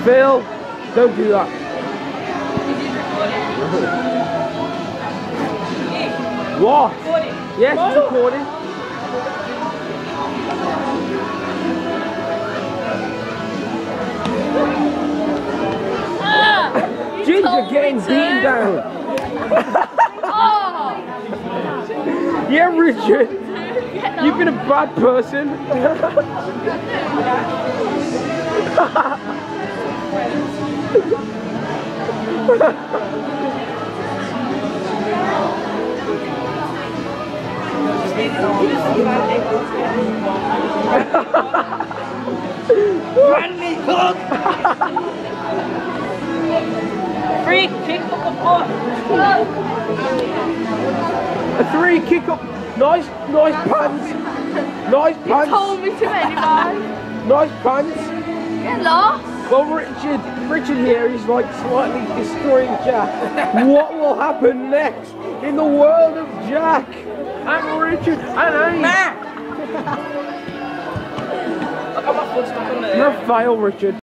Phil, don't do that. What? Yes, it's recording. Ginger getting beaten down. Oh. Yeah, Richard. You've been a bad person. Randy Cook! Free kick up the ball! A free kick up. Nice pants. Nice pants. Told me to anyway. Nice pants. Get lost. Well, Richard here is like slightly destroying Jack. What will happen next in the world of Jack and Richard and Annie? I got my foot stuck on there. You're a fail, Richard.